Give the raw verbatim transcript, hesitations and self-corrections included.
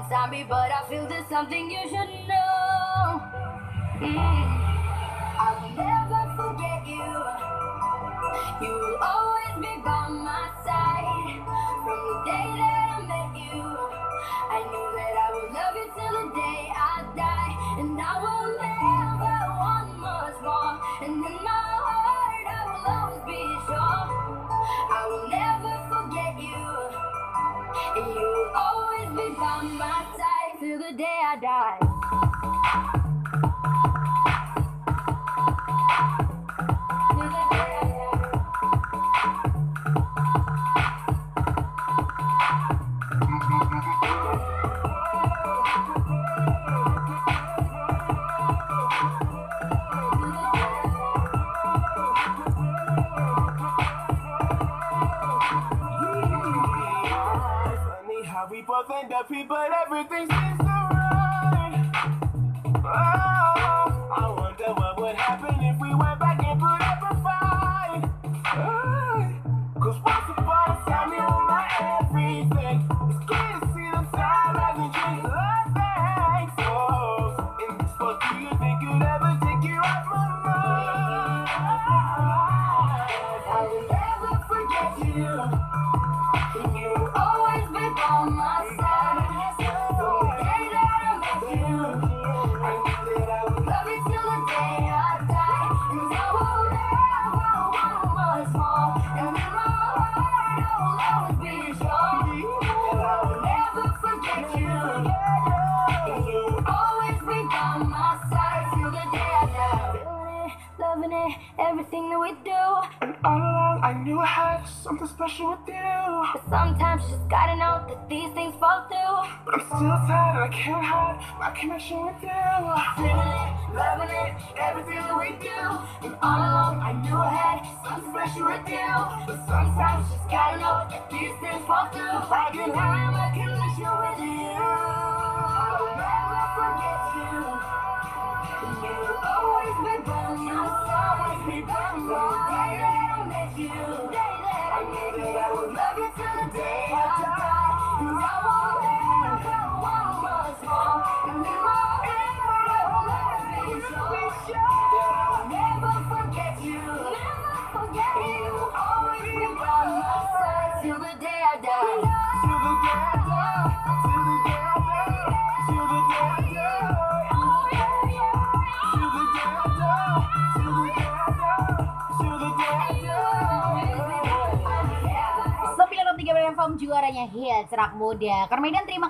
inside me, but I feel there's something you should know. Mm. I will never forget you. You will always be by my side. From the day that I met you, I knew that I would love you till the day I die. And I will never want much more. And in my heart I will always be sure I will never forget you. And you will always be by my side till the day I die. Till the day I die. Funny how we both end up here, but everything seems so right. Oh, I wonder what would happen if we went back and put up a fight. Oh, Cause once upon a time you were my everything. It's great to see the sunrise and dreams of things. So, in this world, do you think you'd ever take you out my mind? I will never forget you. You will always be by my side. From the day that I met you, I knew that I would love you till the day I die. And I will never want much more. And in my heart I will always be sure that I will never forget you. And you will always be by my side till the day I die. Feeling it, loving it, everything that we do. And all along I knew I had something special with you. But sometimes you just gotta know that these things fall through. But I'm still tired and I can't hide my connection with you. Feeling it, loving it, everything that we do. And all along I knew I had something special with you. But sometimes you just gotta know that these things fall through. I can have my connection with you. I will never forget you. And you will always be by my side. Always be by my side. The day that I met you, I knew that I would love you till the day I die. And I will never want much more. And in my heart I will always be sure that I will never forget you. Never forget you. You will always be by my side till the day I die. Till the day I die, till the day I die, till the day I die. Oh yeah, yeah. Till the day I die, till the day I die, till the day I die. sembilan puluh tiga F M juaranya hits rock muda. Karmelian terima